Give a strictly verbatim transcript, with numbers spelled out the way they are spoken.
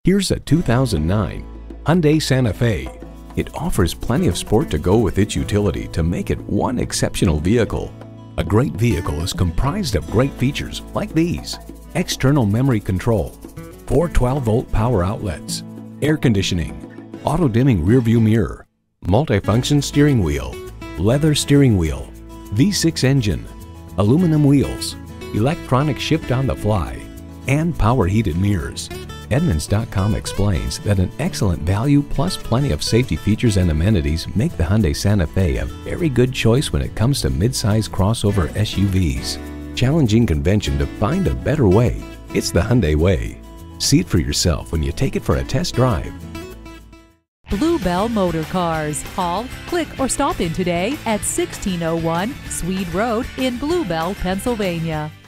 Here's a two thousand nine Hyundai Santa Fe. It offers plenty of sport to go with its utility to make it one exceptional vehicle. A great vehicle is comprised of great features like these: external memory control, four twelve volt power outlets, air conditioning, auto-dimming rearview mirror, multifunction steering wheel, leather steering wheel, V six engine, aluminum wheels, electronic shift on the fly, and power heated mirrors. Edmunds dot com explains that an excellent value plus plenty of safety features and amenities make the Hyundai Santa Fe a very good choice when it comes to mid-size crossover S U Vs. Challenging convention to find a better way. It's the Hyundai way. See it for yourself when you take it for a test drive. Bluebell Motor Cars. Call, click, or stop in today at sixteen oh one Swede Road in Bluebell, Pennsylvania.